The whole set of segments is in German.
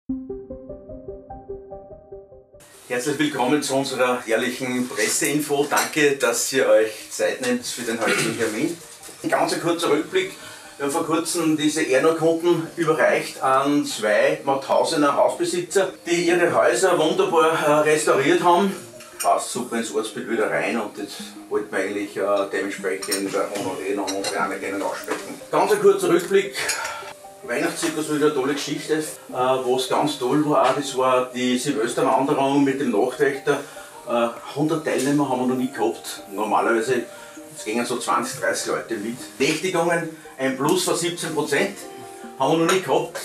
Herzlich willkommen zu unserer jährlichen Presseinfo. Danke, dass ihr euch Zeit nehmt für den heutigen Termin. Ein ganz kurzer Rückblick. Wir haben vor kurzem diese Ehrenurkunden überreicht an 2 Mauthausener Hausbesitzer, die ihre Häuser wunderbar restauriert haben. Passt super ins Ortsbild wieder rein und das wollten wir eigentlich dementsprechend honorieren und unsere Anerkennung aussprechen. Ganz ein kurzer Rückblick. Weihnachtszirkus war wieder eine tolle Geschichte. Was ganz toll war, auch, das war die Silvesterwanderung mit dem Nachtwächter. 100 Teilnehmer haben wir noch nie gehabt. Normalerweise gingen so 20, 30 Leute mit. Nächtigungen, ein Plus von 17%, haben wir noch nie gehabt.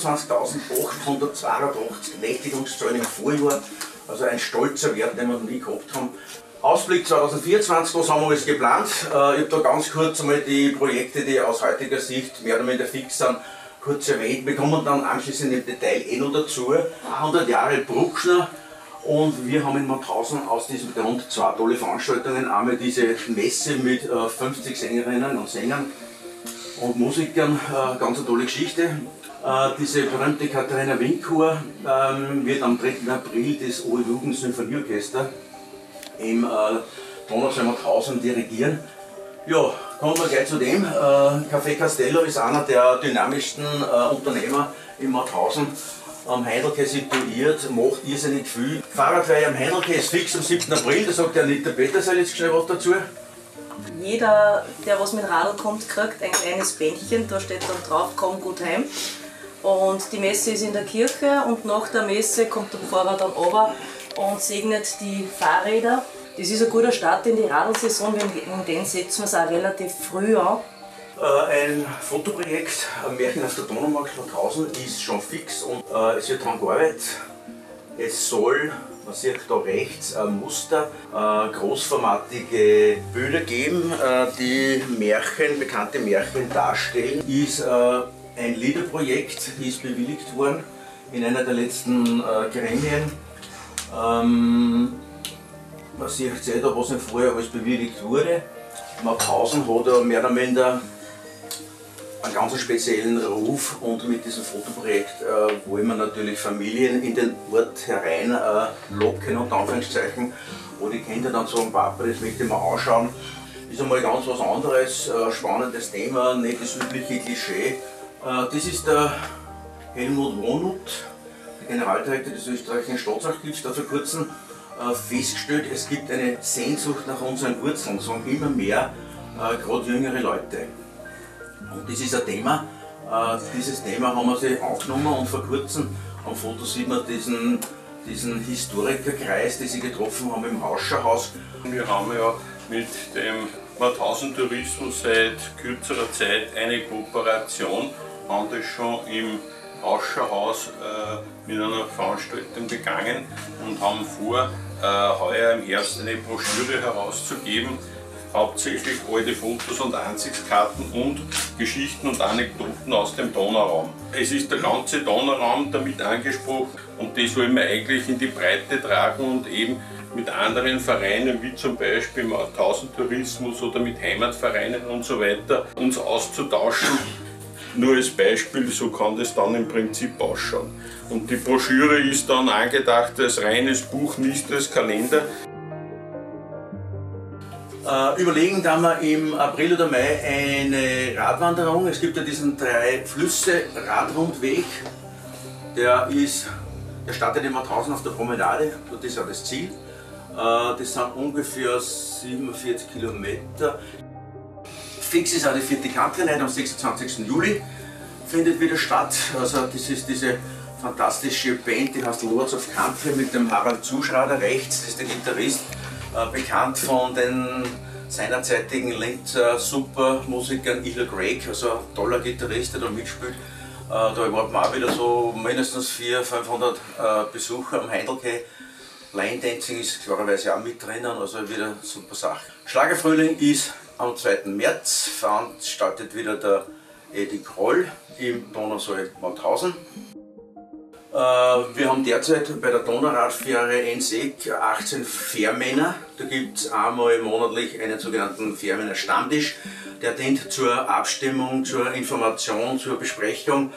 27.882 Nächtigungszahlen im Vorjahr. Also ein stolzer Wert, den wir noch nie gehabt haben. Ausblick 2024, was haben wir alles geplant? Ich habe da ganz kurz einmal die Projekte, die aus heutiger Sicht mehr oder weniger fix sind, kurz erwähnt. Wir kommen dann anschließend im Detail noch dazu. 100 Jahre Bruckner und wir haben in Mauthausen aus diesem Grund 2 tolle Veranstaltungen. Einmal diese Messe mit 50 Sängerinnen und Sängern und Musikern, ganz eine tolle Geschichte. Diese berühmte Katharina Wienchor wird am 3. April das OE-Jugend-Symphonieorchester im Donauesee Mauthausen dirigieren. Ja, kommen wir gleich zu dem. Café Castello ist einer der dynamischsten Unternehmer in Mauthausen. Am Heindelke situiert, macht irrsinnig viel. Fahrradweihe am Heindelke ist fix am 7. April, da sagt der Anita Peterseil jetzt schnell was dazu. Jeder, der was mit Radl kommt, kriegt ein kleines Bändchen, da steht dann drauf, komm gut heim. Und die Messe ist in der Kirche und nach der Messe kommt der Pfarrer dann runter und segnet die Fahrräder. Das ist ein guter Start in die Radlsaison, in den setzen wir es auch relativ früh an. Ein Fotoprojekt, ein Märchen auf der Donaumarkt Mauthausen, ist schon fix und es wird daran gearbeitet. Es soll, man sieht da rechts ein Muster, großformatige Bilder geben, die Märchen, bekannte Märchen darstellen. Ist ein Liederprojekt, ist bewilligt worden in einer der letzten Gremien. Man sieht da, was im Vorjahr alles bewilligt wurde. Mauthausen hat da mehr oder minder einen ganz speziellen Ruf und mit diesem Fotoprojekt wollen wir natürlich Familien in den Ort herein locken, unter Anführungszeichen, wo die Kinder dann sagen, Papa, das möchte ich mal anschauen. Ist einmal ganz was anderes, spannendes Thema, nicht das übliche Klischee. Das ist der Helmut Wohnut, der Generaldirektor des österreichischen Staatsarchivs, der vor kurzem festgestellt, es gibt eine Sehnsucht nach unseren Wurzeln, sagen immer mehr, gerade jüngere Leute. Und das ist ein Thema, dieses Thema haben wir sich angenommen und vor kurzem am Foto sieht man diesen Historikerkreis, den sie getroffen haben im Rauscherhaus. Wir haben ja mit dem Mauthausen Tourismus seit kürzerer Zeit eine Kooperation, haben das schon im Rauscherhaus mit einer Veranstaltung begangen und haben vor, heuer im Herbst eine Broschüre herauszugeben, hauptsächlich alte Fotos und Ansichtskarten und Geschichten und Anekdoten aus dem Donauraum. Es ist der ganze Donauraum damit angesprochen und das wollen wir eigentlich in die Breite tragen und eben mit anderen Vereinen wie zum Beispiel Mauthausen Tourismus oder mit Heimatvereinen und so weiter uns auszutauschen. Nur als Beispiel, so kann das dann im Prinzip ausschauen. Und die Broschüre ist dann angedacht als reines Buch, nicht als Kalender. Überlegen da wir im April oder Mai eine Radwanderung. Es gibt ja diesen 3-Flüsse-Radrundweg. Der startet in Mauthausen auf der Promenade, das ist ja das Ziel. Das sind ungefähr 47 Kilometer. Fix ist auch die 4. Country-Night am 26. Juli, findet wieder statt. Also das ist diese fantastische Band, die heißt Lords of Country mit dem Harald Zuschrader rechts, das ist der Gitarrist, bekannt von den seinerzeitigen Linzer Supermusikern Illa Craig, also ein toller Gitarrist, der da mitspielt. Da erwarten wir auch wieder so mindestens 400–500 Besucher am Heindelke. Line Dancing ist klarerweise auch mit drinnen, also wieder eine super Sache. Schlagerfrühling ist am 2. März, veranstaltet wieder der Edi Kroll im Donauesee Mauthausen. Wir haben derzeit bei der Donauradfähre Enseek 18 Fährmänner. Da gibt es einmal monatlich einen sogenannten Fährmänner Stammtisch. Der dient zur Abstimmung, zur Information, zur Besprechung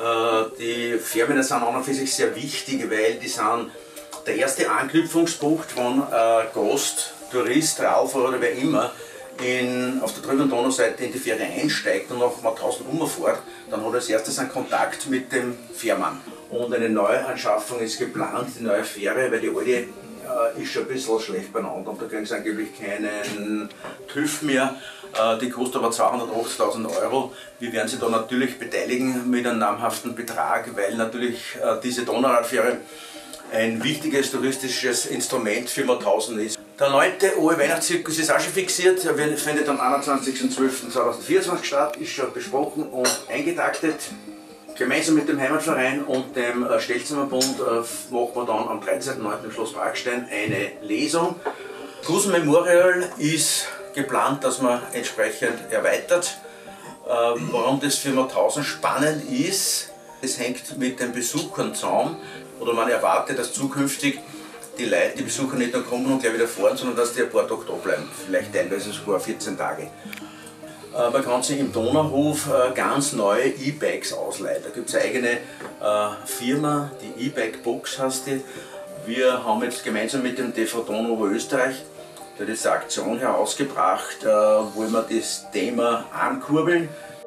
Die Fährmänner sind an und für sich sehr wichtig, weil die sind der erste Anknüpfungspunkt, wenn ein Gast, Tourist, Radfahrer oder wer immer auf der drüben Donauseite in die Fähre einsteigt und nach Mauthausen umfährt, dann hat er als erstes einen Kontakt mit dem Fährmann. Und eine Neuanschaffung ist geplant, die neue Fähre, weil die alte ist schon ein bisschen schlecht beieinander und da kriegen sie angeblich keinen TÜV mehr. Die kostet aber 280.000 €. Wir werden sie da natürlich beteiligen mit einem namhaften Betrag, weil natürlich diese Donauradfähre ein wichtiges touristisches Instrument für Mauthausen ist. Der 9. Ohe Weihnachtszirkus ist auch schon fixiert. Er findet am 21.12.2024 statt, ist schon besprochen und eingetaktet. Gemeinsam mit dem Heimatverein und dem Stelzheimerbund machen wir dann am 13.09. im Schloss Parkstein eine Lesung. Gusen Memorial ist geplant, dass man entsprechend erweitert. Warum das für Mauthausen spannend ist, das hängt mit den Besuchern zusammen. Oder man erwartet, dass zukünftig die Leute, die Besucher nicht nur kommen und gleich wieder fahren, sondern dass die ein paar Tage da bleiben. Vielleicht teilweise sogar 14 Tage. Man kann sich im Donauhof ganz neue E-Bikes ausleihen. Da gibt es eine eigene Firma, die E-Bike Box heißt die. Wir haben jetzt gemeinsam mit dem TV Donau Österreich diese Aktion herausgebracht, wo wir das Thema ankurbeln.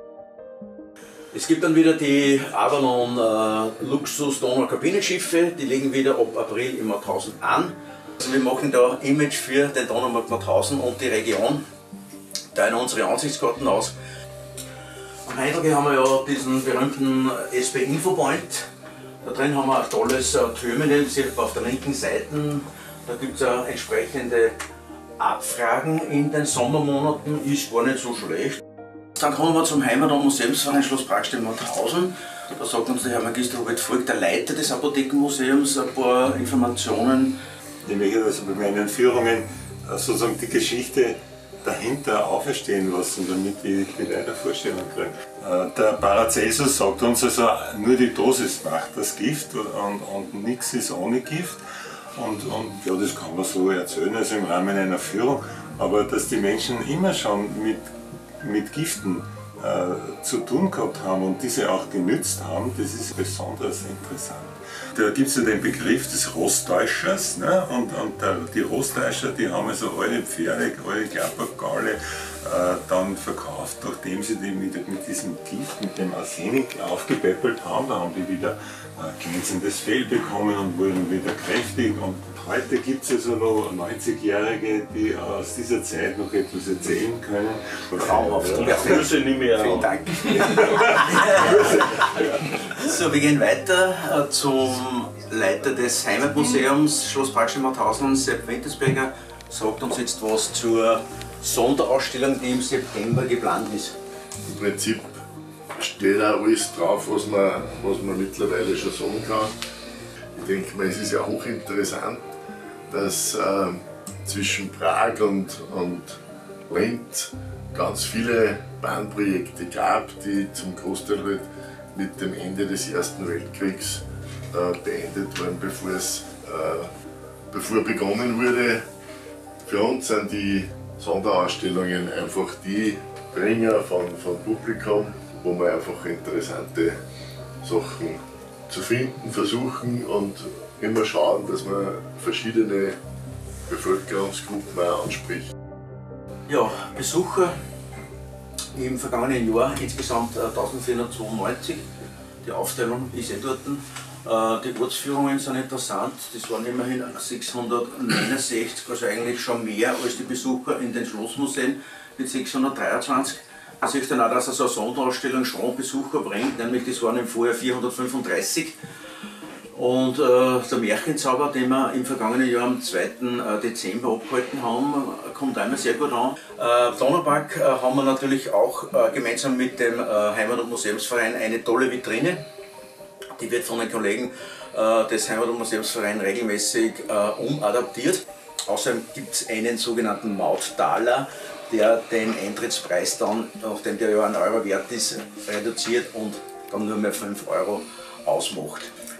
Es gibt dann wieder die Avalon Luxus Donau Kabinenschiffe, die legen wieder ab April in Mauthausen an. Also wir machen da Image für den Donaumarkt Mauthausen und die Region. Teilen unsere Ansichtskarten aus. Am Heidlige haben wir ja diesen berühmten SP Infopoint. Da drin haben wir ein tolles Terminal, das ist auf der linken Seite. Da gibt es entsprechende Abfragen in den Sommermonaten, ist gar nicht so schlecht. Dann kommen wir zum Heimat- und Museumsverein Schloss Parkstein Mauthausen. Da sagt uns der Herr Magister Robert Volk, der Leiter des Apothekenmuseums, ein paar Informationen. Ich möchte also bei meinen Führungen sozusagen die Geschichte dahinter auferstehen lassen, damit die Leute eine Vorstellung kriegen. Der Paracelsus sagt uns also, nur die Dosis macht das Gift und nichts ist ohne Gift. Und ja, das kann man so erzählen, also im Rahmen einer Führung, aber dass die Menschen immer schon mit Giften zu tun gehabt haben und diese auch genützt haben, das ist besonders interessant. Da gibt es ja den Begriff des Rostäuschers, ne? und die Rostäuscher, die haben also alle Pferde, alle Klappergaule dann verkauft, nachdem sie die mit diesem Gift, mit dem Arsenik aufgepäppelt haben. Da haben die wieder glänzendes Fell bekommen und wurden wieder kräftig. Und heute gibt es also noch 90-Jährige, die aus dieser Zeit noch etwas erzählen können. Traumhaft. Ja, Grüße nicht mehr. Vielen Dank. So, wir gehen weiter zum Leiter des Heimatmuseums Schloss Parkstein Mauthausen, Sepp Wintersberger, sagt uns jetzt was zur Sonderausstellung, die im September geplant ist. Im Prinzip steht da alles drauf, was man mittlerweile schon sagen kann. Ich denke mal, es ist ja hochinteressant, dass zwischen Prag und Linz ganz viele Bahnprojekte gab, die zum Großteil halt mit dem Ende des Ersten Weltkriegs beendet wurden, bevor begonnen wurde. Für uns sind die Sonderausstellungen einfach die Bringer von Publikum, wo wir einfach interessante Sachen zu finden versuchen und immer schauen, dass man verschiedene Bevölkerungsgruppen auch anspricht. Ja, Besucher im vergangenen Jahr insgesamt 1492. Die Aufstellung ist dort. Die Ortsführungen sind interessant. Das waren immerhin 669, also eigentlich schon mehr als die Besucher in den Schlossmuseen mit 623. Man sieht dann auch, dass so eine Sonderausstellung schon Besucher bringt, nämlich das waren im Vorjahr 435. Und der Märchenzauber, den wir im vergangenen Jahr am 2. Dezember abgehalten haben, kommt einmal sehr gut an. Donaupark haben wir natürlich auch gemeinsam mit dem Heimat- und Museumsverein eine tolle Vitrine. Die wird von den Kollegen des Heimat- und Museumsvereins regelmäßig umadaptiert. Außerdem gibt es einen sogenannten Mauttaler, der den Eintrittspreis dann, nachdem der ja 1 € wert ist, reduziert und dann nur mehr 5 € ausmacht.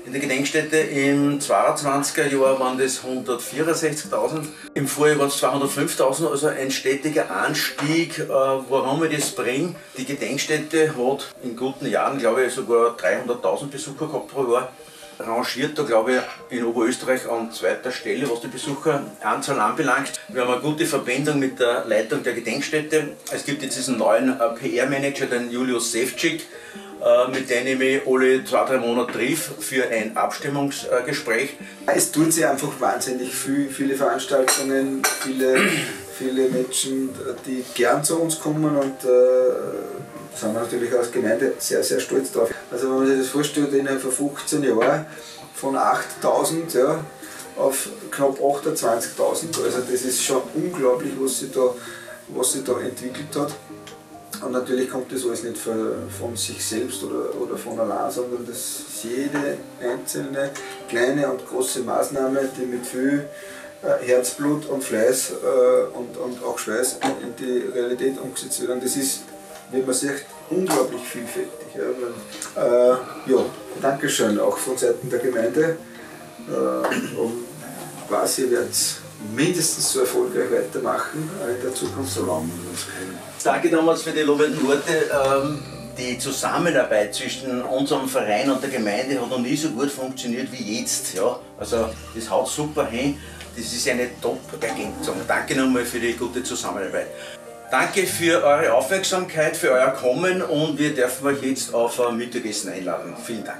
In der Gedenkstätte im 22er Jahr waren das 164.000, im Vorjahr waren es 205.000, also ein stetiger Anstieg. Warum ich das bringe? Die Gedenkstätte hat in guten Jahren, glaube ich, sogar 300.000 Besucher gehabt pro Jahr. Rangiert da, glaube ich, in Oberösterreich an zweiter Stelle, was die Besucheranzahl anbelangt. Wir haben eine gute Verbindung mit der Leitung der Gedenkstätte. Es gibt jetzt diesen neuen PR-Manager, den Julius Sevcik, mit dem ich mich alle 2-3 Monate triff für ein Abstimmungsgespräch. Es tun sich einfach wahnsinnig viele Veranstaltungen, viele Menschen, die gern zu uns kommen und sind wir natürlich als Gemeinde sehr, sehr stolz drauf. Also wenn man sich das vorstellt, innerhalb von 15 Jahren von 8.000 auf knapp 28.000, also das ist schon unglaublich, was sich da entwickelt hat. Und natürlich kommt das alles nicht von sich selbst oder von allein, sondern das ist jede einzelne kleine und große Maßnahme, die mit viel Herzblut und Fleiß und auch Schweiß in die Realität umgesetzt wird. Und das ist, wie man sieht, unglaublich vielfältig. Ja, Dankeschön auch von Seiten der Gemeinde. Und weiß, ihr werdet mindestens so erfolgreich weitermachen in der Zukunft, so lange wir das können. Danke damals für die lobenden Worte. Die Zusammenarbeit zwischen unserem Verein und der Gemeinde hat noch nie so gut funktioniert wie jetzt. Ja, also das haut super hin. Das ist eine Top-Ergänzung. Danke nochmal für die gute Zusammenarbeit. Danke für eure Aufmerksamkeit, für euer Kommen und wir dürfen euch jetzt auf ein Mittagessen einladen. Vielen Dank.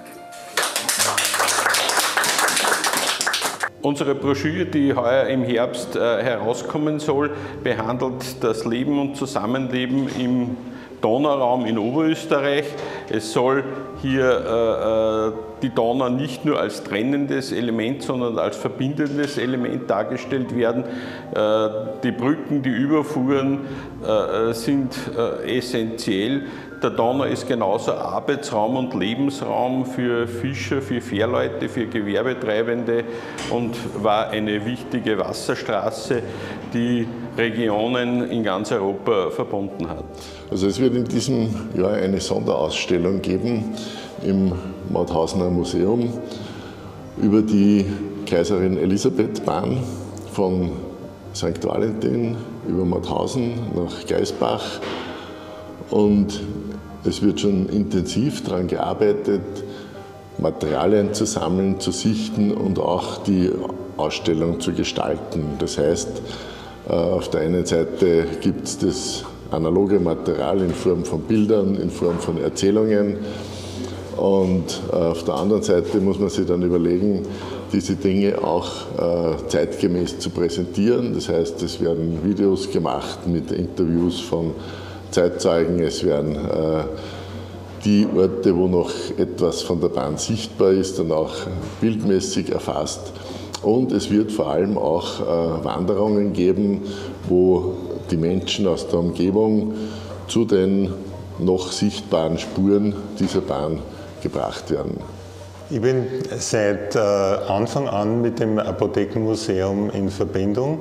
Unsere Broschüre, die heuer im Herbst herauskommen soll, behandelt das Leben und Zusammenleben im Donauraum in Oberösterreich. Es soll hier die Donau nicht nur als trennendes Element, sondern als verbindendes Element dargestellt werden. Die Brücken, die Überfuhren sind essentiell. Der Donau ist genauso Arbeitsraum und Lebensraum für Fischer, für Fährleute, für Gewerbetreibende und war eine wichtige Wasserstraße, die Regionen in ganz Europa verbunden hat. Also es wird in diesem Jahr eine Sonderausstellung geben im Mauthausener Museum über die Kaiserin Elisabeth-Bahn von St. Valentin über Mauthausen nach Geisbach. Und es wird schon intensiv daran gearbeitet, Materialien zu sammeln, zu sichten und auch die Ausstellung zu gestalten. Das heißt, auf der einen Seite gibt es das analoge Material in Form von Bildern, in Form von Erzählungen und auf der anderen Seite muss man sich dann überlegen, diese Dinge auch zeitgemäß zu präsentieren. Das heißt, es werden Videos gemacht mit Interviews von Zeitzeugen, es werden die Orte, wo noch etwas von der Bahn sichtbar ist, dann auch bildmäßig erfasst. Und es wird vor allem auch Wanderungen geben, wo die Menschen aus der Umgebung zu den noch sichtbaren Spuren dieser Bahn gebracht werden. Ich bin seit Anfang an mit dem Apothekenmuseum in Verbindung.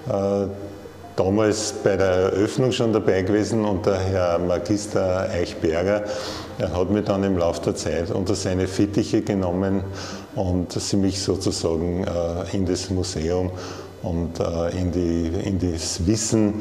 Damals bei der Eröffnung schon dabei gewesen und der Herr Magister Eichberger hat mich dann im Laufe der Zeit unter seine Fittiche genommen und sie mich sozusagen in das Museum und in das Wissen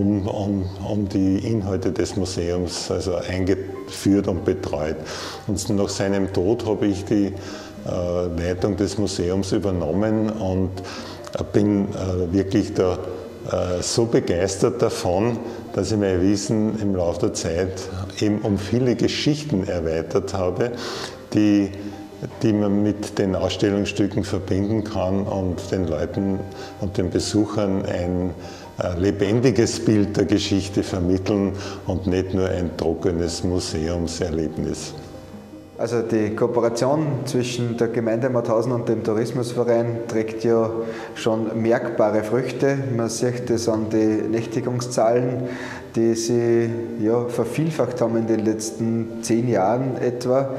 um die Inhalte des Museums also eingeführt und betreut. Und nach seinem Tod habe ich die Leitung des Museums übernommen und bin wirklich da so begeistert davon, dass ich mein Wissen im Laufe der Zeit eben um viele Geschichten erweitert habe, die man mit den Ausstellungsstücken verbinden kann und den Leuten und den Besuchern ein lebendiges Bild der Geschichte vermitteln und nicht nur ein trockenes Museumserlebnis. Also die Kooperation zwischen der Gemeinde Mauthausen und dem Tourismusverein trägt ja schon merkbare Früchte. Man sieht das an den Nächtigungszahlen, die sich ja vervielfacht haben in den letzten 10 Jahren etwa.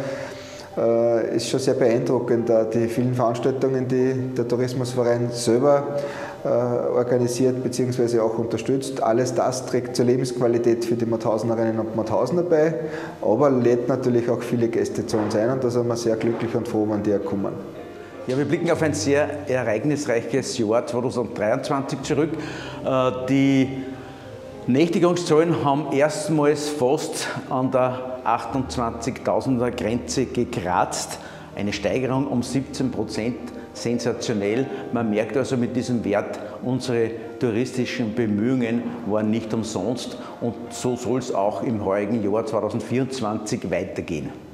Ist schon sehr beeindruckend, die vielen Veranstaltungen, die der Tourismusverein selber organisiert bzw. auch unterstützt. Alles das trägt zur Lebensqualität für die Mauthausnerinnen und Mauthausener bei, aber lädt natürlich auch viele Gäste zu uns ein und da sind wir sehr glücklich und froh, wenn die kommen. Ja, wir blicken auf ein sehr ereignisreiches Jahr 2023 zurück. Die Nächtigungszahlen haben erstmals fast an der 28.000er Grenze gekratzt. Eine Steigerung um 17%, sensationell. Man merkt also mit diesem Wert, unsere touristischen Bemühungen waren nicht umsonst und so soll es auch im heurigen Jahr 2024 weitergehen.